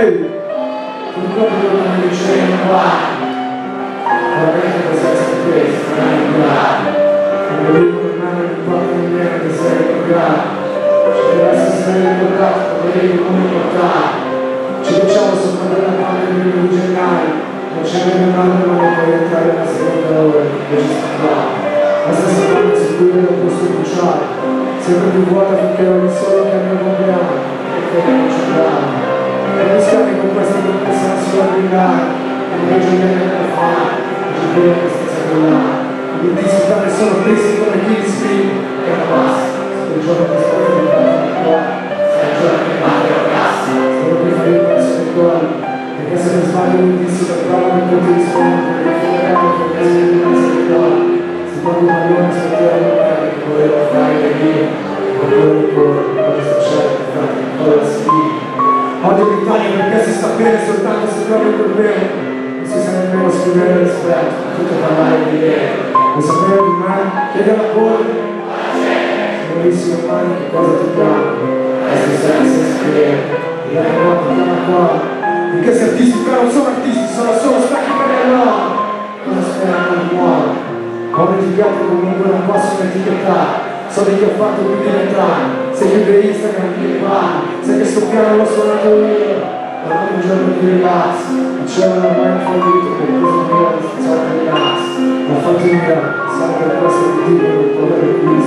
purtroppo non mi dicevo guarda, veramente questa è questa, non è grave, non devo tornare in porta di niente, sei grave, ci deve essere ricordato come devi comunicare, ci diciamo sopra della parte del 1 di gennaio, non c'è nemmeno un anno non puoi entrare nella seconda ora, invece sta qua, la stessa parte su cui vedo posto ufficiale, sempre più vuota finché non mi solo che a mio compleanno, e che non c'è grave. E rischiami con questa complessità sulla brillare, invece di andare a fare, ci vedo questa secolare. I disfruttare sono tristi come chi li scrive, e basta. Se il giorno che sto diventando qua, se il giorno che male ragazzi, sono più ferito verso il cuore, perché se mi sbaglio mi dissi che provo che tutti rispondono, perché fuori che mi è rimasta di cuore. Se proprio un maglione aspettare di me, che volevo fare le mie, non volevo correre, cosa succede, infatti, un po' la sfida. Odio l'Italia perché si sta bene soltanto se trovi quel bene, non si sa nemmeno scrivere rispetto, tutto parlare di ieri, vuoi sapere di me? Chiedi alla polvere, bellissimo mani che cosa ti chiamo, questi senza scrivere, e la chiamata chiama qua, perché se artisti però non sono artisti, sono solo stacchi per le loro, cosa sperano di muore, ho litigato comunque non possono etichettare. So di che ho fatto più di 20 anni, se chiude Instagram che parli, se che sto piano l'ho suonato io, ma un giorno di relax, dicevano ormai fallito per cosa mi era di schiacciare di relax, ma fatto in gara, sempre per questo motivo non poter più